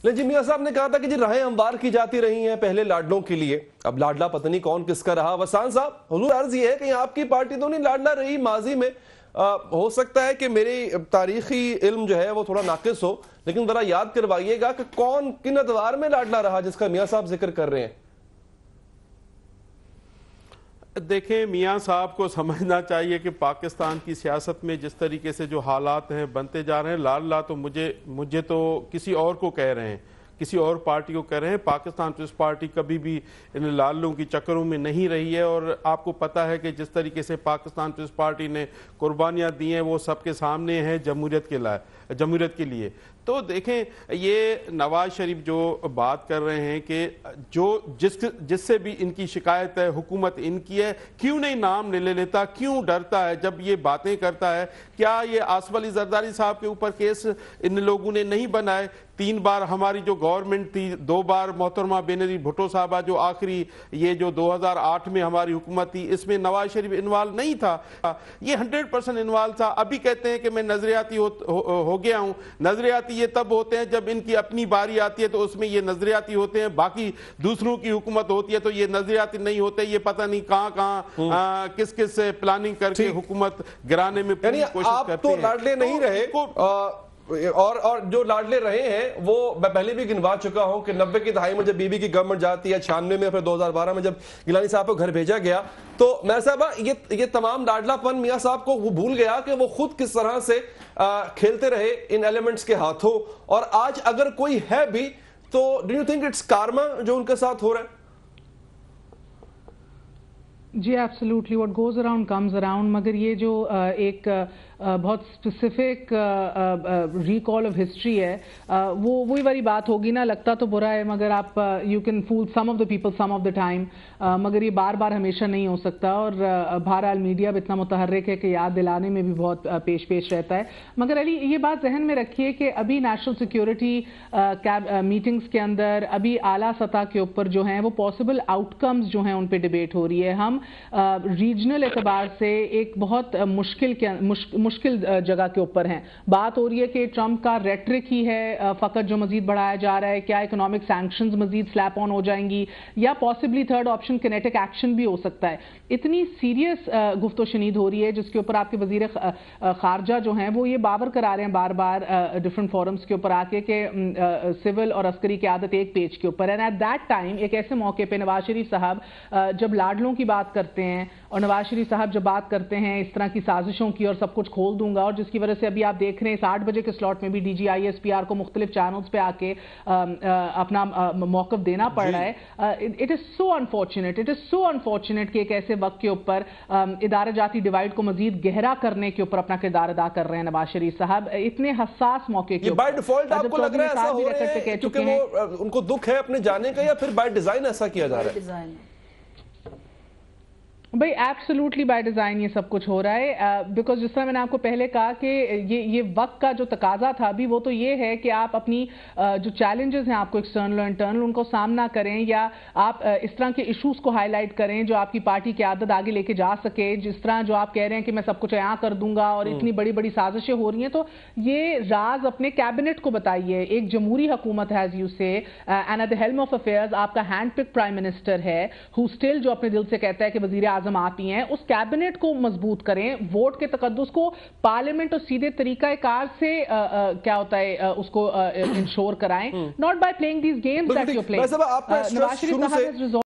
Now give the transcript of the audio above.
لیکن جی میاں صاحب نے کہا تھا کہ جی راہیں ہموار کی جاتی رہی ہیں پہلے لاڈلوں کے لیے، اب لاڈلا پتہ نہیں کون کس کا رہا۔ وسان صاحب، حضور عرض یہ ہے کہ آپ کی پارٹی تو نہیں لاڈلا رہی ماضی میں، ہو سکتا ہے کہ میری تاریخی علم جو ہے وہ تھوڑا ناقص ہو، لیکن ذرا یاد کروائیے گا کہ کون کن ادوار میں لاڈلا رہا جس کا میاں صاحب ذکر کر رہے ہیں؟ دیکھیں، میاں صاحب کو سمجھنا چاہیے کہ پاکستان کی سیاست میں جس طریقے سے جو حالات ہیں بنتے جا رہے ہیں، لاڈلا تو مجھے تو کسی اور کو کہہ رہے ہیں، کسی اور پارٹی کو کہہ رہے ہیں۔ پاکستان پیپلز پارٹی کبھی بھی ان لالوں کی چکروں میں نہیں رہی ہے، اور آپ کو پتہ ہے کہ جس طریقے سے پاکستان پیپلز پارٹی نے قربانیاں دی ہیں وہ سب کے سامنے ہیں جمہوریت کے لیے۔ تو دیکھیں، یہ نواز شریف جو بات کر رہے ہیں کہ جس سے بھی ان کی شکایت ہے، حکومت ان کی ہے، کیوں نہیں نام لے لیتا، کیوں ڈرتا ہے جب یہ باتیں کرتا ہے؟ کیا یہ آصف علی زرداری صاحب کے اوپر کیس ان لوگوں نے نہیں بنائے؟ 3 بار ہماری جو گورنمنٹ تھی، 2 بار محترمہ بینظیر بھٹو صاحبہ جو آخری یہ جو 2008 میں ہماری حکومت تھی، اس میں نواز شریف انوالو نہیں تھا، یہ 100% انوالو تھا۔ ابھی کہتے ہیں کہ میں نظریاتی ہو گیا ہوں۔ نظریاتی یہ تب ہوتے ہیں جب ان کی اپنی باری آتی ہے تو اس میں یہ نظریاتی ہوتے ہیں، باقی دوسروں کی حکومت ہوتی ہے تو یہ نظریاتی نہیں ہوتے۔ یہ پتہ نہیں کہاں کس سے پلاننگ کر کے حکومت گرانے میں پوری کوشش کرتے ہیں۔ آپ تو لاڈلے نہیں رہے، اور جو لاڈلے رہے ہیں وہ میں پہلے بھی گنوا چکا ہوں کہ 90 کی دہائی میں جب بی بی کی گورنمنٹ جاتی ہے، 96 میں، پھر 2012 میں جب گیلانی صاحب کو گھر بھیجا گیا، تو میاں صاحبہ یہ تمام لاڈلا پن میاں صاحب کو وہ بھول گیا کہ وہ خود کس طرح سے کھیلتے رہے ان ایلیمنٹس کے ہاتھوں، اور آج اگر کوئی ہے بھی تو do you think it's karma جو ان کے ساتھ ہو رہا ہے؟ جی absolutely, what goes around comes around, مگر یہ جو ایک بہت اسپیسیفک ریکال آف ہسٹری ہے، وہی والی بات ہوگی نا، لگتا تو برا ہے مگر آپ you can fool some of the people some of the time, مگر یہ بار بار ہمیشہ نہیں ہو سکتا، اور بہرحال میڈیا بھی اتنا متحرک ہے کہ یاد دلانے میں بھی بہت پیش رہتا ہے۔ مگر علی، یہ بات ذہن میں رکھیے کہ ابھی نیشنل سیکیورٹی میٹنگز کے اندر ابھی اعلیٰ سطح کے اوپر جو ہیں وہ پاسبل آؤٹ کمز جو ہیں ان پہ ڈیبیٹ ہو رہی ہے۔ ہم ریجنل اعتبار سے ایک بہت مشکل جگہ کے اوپر ہیں۔ بات ہو رہی ہے کہ ٹرمپ کا ریٹرک ہی ہے فقط جو مزید بڑھایا جا رہا ہے، کیا اکنامک سینکشنز مزید سلیپ آن ہو جائیں گی، یا possibly third option kinetic action بھی ہو سکتا ہے۔ اتنی سیریس گفت و شنید ہو رہی ہے جس کے اوپر آپ کے وزیر خارجہ جو ہیں وہ یہ باور کرا رہے ہیں بار بار ڈفرنٹ فورمز کے اوپر آ کے کہ سول اور عسکری قیادت ایک پیج کے اوپر ہے۔ اینڈ ایٹ دیٹ ٹائم ایک ایسے موقع پہ نواز شریف صاحب جب لاڈلوں کی بات کرتے ہیں، اور نواز شریف صاحب جب بات کرتے ہیں اس طرح کی سازشوں کی اور سب کچھ کھول دوں گا، اور جس کی وجہ سے ابھی آپ دیکھ رہے ہیں 8 بجے کے سلاٹ میں بھی D G I S P R کو مختلف چینلز پہ آ کے اپنا موقف دینا پڑ رہا ہے۔ اٹ از سو انفارچونیٹ کہ ایک ایسے وقت کے اوپر ادارہ جاتی ڈیوائیڈ کو مزید گہرا کرنے کے اوپر اپنا کردار ادا کر رہے ہیں نواز شریف صاحب اتنے حساس موقع کے اوپر۔ بائی ڈیفالٹ آپ کو لگ رہا ہے ایسا ہو رہا ہے کیونکہ وہ ان کو دکھ ہے اپنے جانے کا، یا پھر بائی ڈیزائن ایسا کیا جا رہا ہے؟ بھائی ایبسلیوٹلی بائی ڈیزائن یہ سب کچھ ہو رہا ہے، بیکاز جس طرح میں نے آپ کو پہلے کہا کہ یہ وقت کا جو تقاضا تھا ابھی وہ تو یہ ہے کہ آپ اپنی جو چیلنجز ہیں آپ کو ایکسٹرنل اور انٹرنل ان کو سامنا کریں، یا آپ اس طرح کے ایشوز کو ہائی لائٹ کریں جو آپ کی پارٹی کی عادت آگے لے کے جا سکے۔ جس طرح جو آپ کہہ رہے ہیں کہ میں سب کچھ عیاں کر دوں گا اور اتنی بڑی بڑی سازشیں ہو رہی ہیں، تو یہ راز اپنے کیبنٹ کو بتائیے۔ ایک جمہوری حکومت ہے as you say, and at the helm of affairs آپ کا ہینڈ پک پرائم منسٹر ہے ہو اسٹل جو اپنے دل سے کہتا ہے کہ وزیر اعظم آپ ہی ہیں۔ اس کیبنٹ کو مضبوط کریں، ووٹ کے تقدس کو پارلیمنٹ اور سیدھے طریقہ کار سے کیا ہوتا ہے اس کو انشور کرائیں، not by playing these games that you're playing۔ Nawaz Sharif صاحب